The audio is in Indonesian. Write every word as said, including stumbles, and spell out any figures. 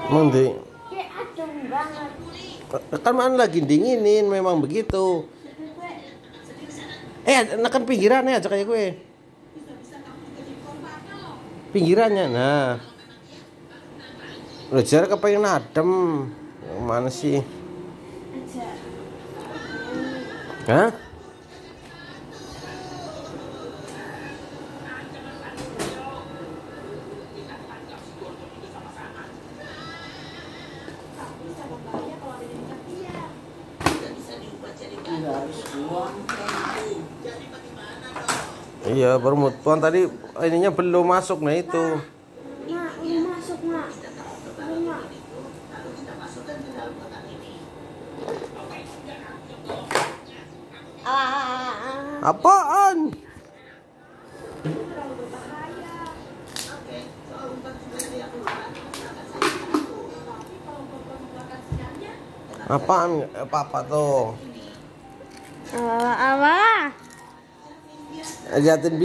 Emang deh. Kayak adem banget. Kan mana lagi dinginin, memang begitu. Eh, nekan pinggirannya aja kayak gue. Pinggirannya, nah. Lo jarak kepengen adem. Mana sih? Hah? Iya, baru mau tuan tadi ininya belum masuk, nah itu. Nah, udah masuk, Nak. Udah, Nak. Ah. Apaan? Apaan? Apa-apa tuh? Apa-apa? Liatin